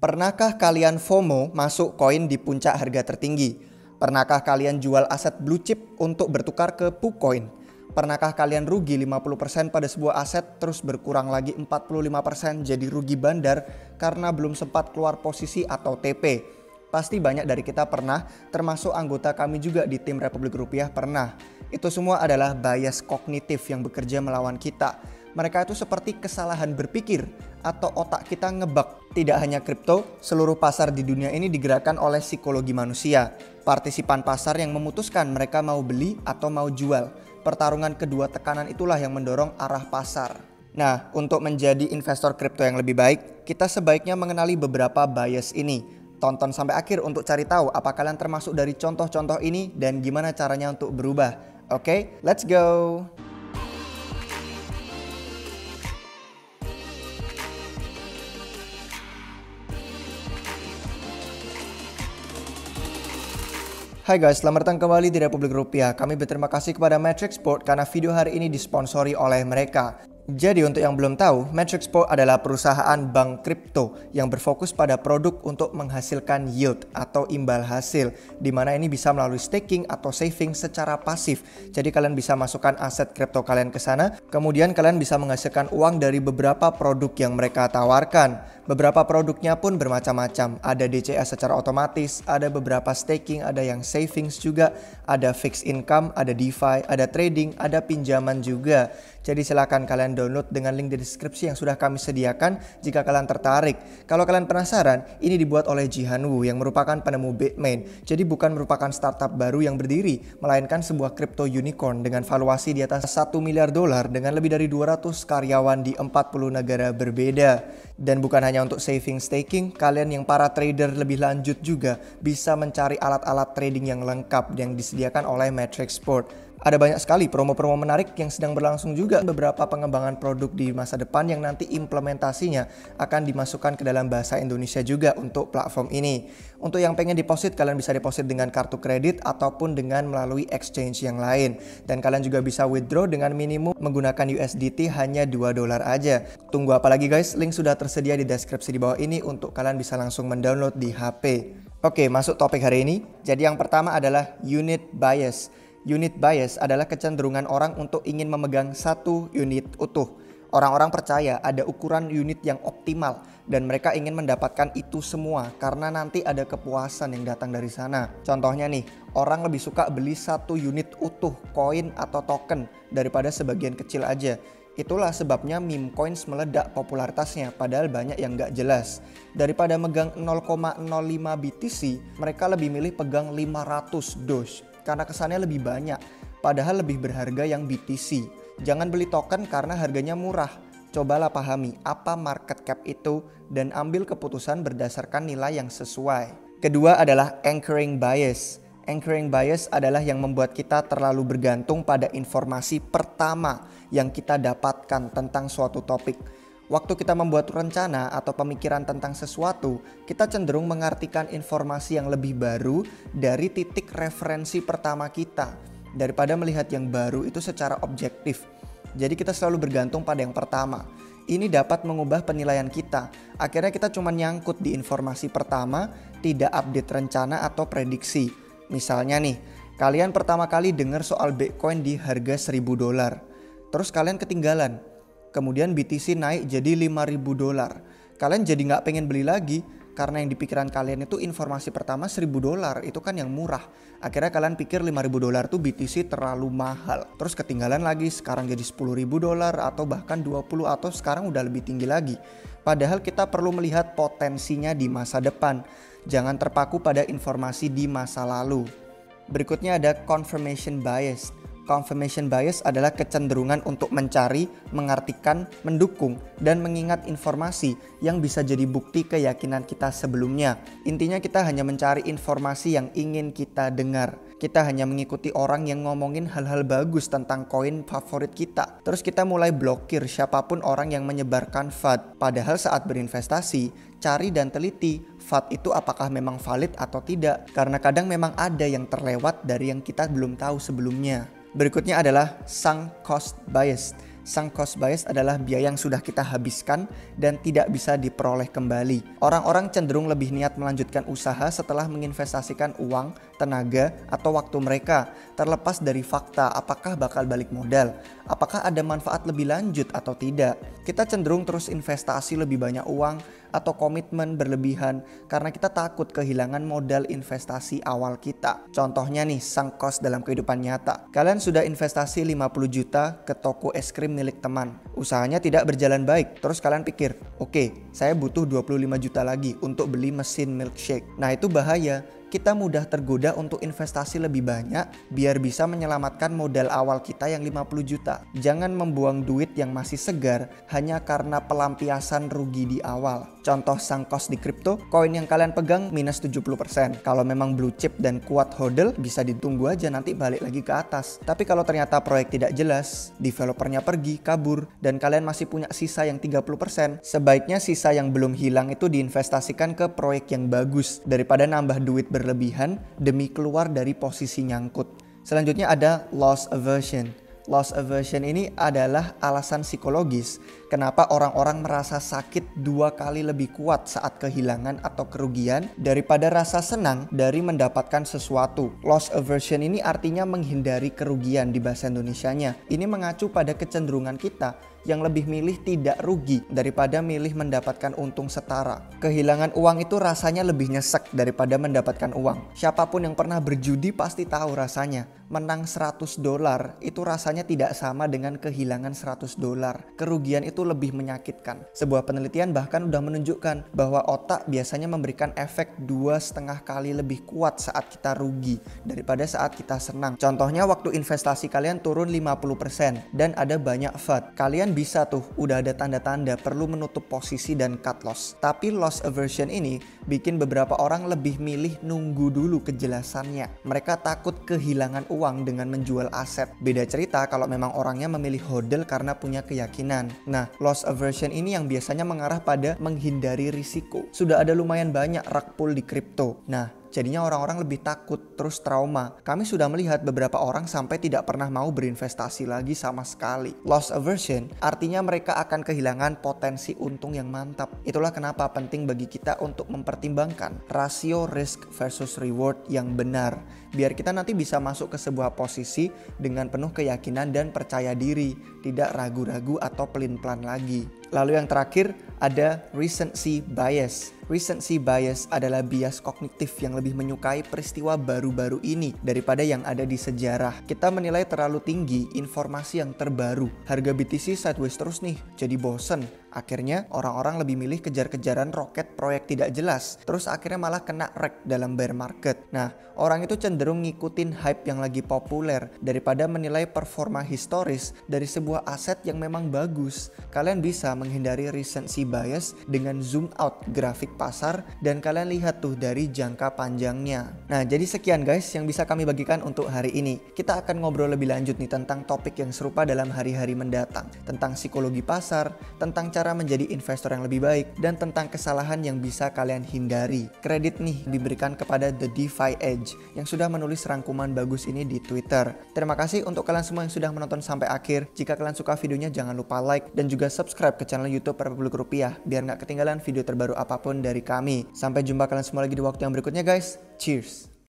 Pernahkah kalian FOMO masuk koin di puncak harga tertinggi? Pernahkah kalian jual aset blue chip untuk bertukar ke PuCoin? Pernahkah kalian rugi 50% pada sebuah aset terus berkurang lagi 45% jadi rugi bandar karena belum sempat keluar posisi atau TP? Pasti banyak dari kita pernah, termasuk anggota kami juga di tim Republik Rupiah pernah. Itu semua adalah bias kognitif yang bekerja melawan kita. Mereka itu seperti kesalahan berpikir atau otak kita ngebug. Tidak hanya kripto, seluruh pasar di dunia ini digerakkan oleh psikologi manusia. Partisipan pasar yang memutuskan mereka mau beli atau mau jual. Pertarungan kedua tekanan itulah yang mendorong arah pasar. Nah, untuk menjadi investor kripto yang lebih baik, kita sebaiknya mengenali beberapa bias ini. Tonton sampai akhir untuk cari tahu apa kalian termasuk dari contoh-contoh ini dan gimana caranya untuk berubah. Oke, let's go! Hai guys, selamat datang kembali di Republik Rupiah. Kami berterima kasih kepada Matrixport karena video hari ini disponsori oleh mereka. Jadi untuk yang belum tahu, Matrixport adalah perusahaan bank kripto yang berfokus pada produk untuk menghasilkan yield atau imbal hasil, di mana ini bisa melalui staking atau saving secara pasif. Jadi kalian bisa masukkan aset kripto kalian ke sana, kemudian kalian bisa menghasilkan uang dari beberapa produk yang mereka tawarkan. Beberapa produknya pun bermacam-macam, ada DCA secara otomatis, ada beberapa staking, ada yang savings juga, ada fixed income, ada DeFi, ada trading, ada pinjaman juga. Jadi silakan kalian download dengan link di deskripsi yang sudah kami sediakan jika kalian tertarik. Kalau kalian penasaran, ini dibuat oleh Jihan Wu yang merupakan penemu Bitmain. Jadi bukan merupakan startup baru yang berdiri, melainkan sebuah crypto unicorn dengan valuasi di atas $1 miliar dengan lebih dari 200 karyawan di 40 negara berbeda. Dan bukan hanya untuk saving staking, kalian yang para trader lebih lanjut juga bisa mencari alat-alat trading yang lengkap yang disediakan oleh Matrixport. Ada banyak sekali promo-promo menarik yang sedang berlangsung juga, beberapa pengembangan produk di masa depan yang nanti implementasinya akan dimasukkan ke dalam bahasa Indonesia juga untuk platform ini. Untuk yang pengen deposit, kalian bisa deposit dengan kartu kredit ataupun dengan melalui exchange yang lain. Dan kalian juga bisa withdraw dengan minimum menggunakan USDT hanya $2 aja. Tunggu apa lagi guys, link sudah tersedia di deskripsi di bawah ini untuk kalian bisa langsung mendownload di HP. Oke, masuk topik hari ini. Jadi yang pertama adalah unit bias. Unit bias adalah kecenderungan orang untuk ingin memegang satu unit utuh. Orang-orang percaya ada ukuran unit yang optimal dan mereka ingin mendapatkan itu semua karena nanti ada kepuasan yang datang dari sana. Contohnya nih, orang lebih suka beli satu unit utuh koin atau token daripada sebagian kecil aja. Itulah sebabnya meme coins meledak popularitasnya padahal banyak yang gak jelas. Daripada megang 0,05 BTC, mereka lebih milih pegang 500 Doge. Karena kesannya lebih banyak, padahal lebih berharga yang BTC. Jangan beli token karena harganya murah. Cobalah pahami apa market cap itu dan ambil keputusan berdasarkan nilai yang sesuai. Kedua adalah anchoring bias. Anchoring bias adalah yang membuat kita terlalu bergantung pada informasi pertama yang kita dapatkan tentang suatu topik. Waktu kita membuat rencana atau pemikiran tentang sesuatu, kita cenderung mengartikan informasi yang lebih baru dari titik referensi pertama kita daripada melihat yang baru itu secara objektif. Jadi kita selalu bergantung pada yang pertama. Ini dapat mengubah penilaian kita. Akhirnya kita cuma nyangkut di informasi pertama, tidak update rencana atau prediksi. Misalnya nih, kalian pertama kali dengar soal Bitcoin di harga $1.000. Terus kalian ketinggalan. Kemudian BTC naik jadi $5.000. Kalian jadi nggak pengen beli lagi karena yang di pikiran kalian itu informasi pertama $1.000 itu kan yang murah. Akhirnya kalian pikir $5.000 tuh BTC terlalu mahal. Terus ketinggalan lagi, sekarang jadi $10.000 atau bahkan 20 atau sekarang udah lebih tinggi lagi. Padahal kita perlu melihat potensinya di masa depan. Jangan terpaku pada informasi di masa lalu. Berikutnya ada confirmation bias. Confirmation bias adalah kecenderungan untuk mencari, mengartikan, mendukung, dan mengingat informasi yang bisa jadi bukti keyakinan kita sebelumnya. Intinya kita hanya mencari informasi yang ingin kita dengar. Kita hanya mengikuti orang yang ngomongin hal-hal bagus tentang koin favorit kita. Terus kita mulai blokir siapapun orang yang menyebarkan FUD. Padahal saat berinvestasi, cari dan teliti FUD itu apakah memang valid atau tidak. Karena kadang memang ada yang terlewat dari yang kita belum tahu sebelumnya. Berikutnya adalah sunk cost bias. Sunk cost bias adalah biaya yang sudah kita habiskan dan tidak bisa diperoleh kembali. Orang-orang cenderung lebih niat melanjutkan usaha setelah menginvestasikan uang, tenaga, atau waktu mereka, terlepas dari fakta apakah bakal balik modal, apakah ada manfaat lebih lanjut atau tidak. Kita cenderung terus investasi lebih banyak uang atau komitmen berlebihan karena kita takut kehilangan modal investasi awal kita. Contohnya nih, sunk cost dalam kehidupan nyata. Kalian sudah investasi 50 juta ke toko es krim milik teman. Usahanya tidak berjalan baik. Terus kalian pikir, oke, saya butuh 25 juta lagi untuk beli mesin milkshake. Nah, itu bahaya. Kita mudah tergoda untuk investasi lebih banyak biar bisa menyelamatkan modal awal kita yang 50 juta. Jangan membuang duit yang masih segar hanya karena pelampiasan rugi di awal. Contoh sunk cost di kripto, koin yang kalian pegang minus 70%. Kalau memang blue chip dan kuat hodl, bisa ditunggu aja nanti balik lagi ke atas. Tapi kalau ternyata proyek tidak jelas, developernya pergi, kabur, dan kalian masih punya sisa yang 30%, sebaiknya sisa yang belum hilang itu diinvestasikan ke proyek yang bagus daripada nambah duit berlebihan demi keluar dari posisi nyangkut. Selanjutnya ada loss aversion. Loss aversion ini adalah alasan psikologis kenapa orang-orang merasa sakit 2 kali lebih kuat saat kehilangan atau kerugian daripada rasa senang dari mendapatkan sesuatu. Loss aversion ini artinya menghindari kerugian di bahasa Indonesianya. Ini mengacu pada kecenderungan kita yang lebih milih tidak rugi daripada milih mendapatkan untung setara. Kehilangan uang itu rasanya lebih nyesek daripada mendapatkan uang. Siapapun yang pernah berjudi pasti tahu rasanya. Menang $100 itu rasanya tidak sama dengan kehilangan $100. Kerugian itu lebih menyakitkan. Sebuah penelitian bahkan udah menunjukkan bahwa otak biasanya memberikan efek 2,5 kali lebih kuat saat kita rugi daripada saat kita senang. Contohnya waktu investasi kalian turun 50% dan ada banyak FUD. Kalian bisa tuh udah ada tanda-tanda perlu menutup posisi dan cut loss. Tapi loss aversion ini bikin beberapa orang lebih milih nunggu dulu kejelasannya. Mereka takut kehilangan uang dengan menjual aset. Beda cerita kalau memang orangnya memilih hodl karena punya keyakinan. Nah, loss aversion ini yang biasanya mengarah pada menghindari risiko. Sudah ada lumayan banyak rug pull di kripto. Nah, jadinya orang-orang lebih takut, terus trauma. Kami sudah melihat beberapa orang sampai tidak pernah mau berinvestasi lagi sama sekali. Loss aversion artinya mereka akan kehilangan potensi untung yang mantap. Itulah kenapa penting bagi kita untuk mempertimbangkan rasio risk versus reward yang benar. Biar kita nanti bisa masuk ke sebuah posisi dengan penuh keyakinan dan percaya diri, tidak ragu-ragu atau pelin-pelan lagi. Lalu yang terakhir ada recency bias. Recency bias adalah bias kognitif yang lebih menyukai peristiwa baru-baru ini daripada yang ada di sejarah. Kita menilai terlalu tinggi informasi yang terbaru. Harga BTC sideways terus nih, jadi bosen. Akhirnya orang-orang lebih milih kejar-kejaran roket proyek tidak jelas. Terus akhirnya malah kena wreck dalam bear market. Nah, orang itu cenderung ngikutin hype yang lagi populer daripada menilai performa historis dari sebuah aset yang memang bagus. Kalian bisa menghindari recency bias dengan zoom out grafik pasar dan kalian lihat tuh dari jangka panjangnya. Nah, jadi sekian guys yang bisa kami bagikan untuk hari ini. Kita akan ngobrol lebih lanjut nih tentang topik yang serupa dalam hari-hari mendatang. Tentang psikologi pasar, tentang cara menjadi investor yang lebih baik, dan tentang kesalahan yang bisa kalian hindari. Kredit nih diberikan kepada The DeFi Edge yang sudah menulis rangkuman bagus ini di Twitter. Terima kasih untuk kalian semua yang sudah menonton sampai akhir. Jika kalian suka videonya jangan lupa like dan juga subscribe ke channel YouTube Republik Rupiah biar nggak ketinggalan video terbaru apapun dari kami. Sampai jumpa kalian semua lagi di waktu yang berikutnya guys. Cheers!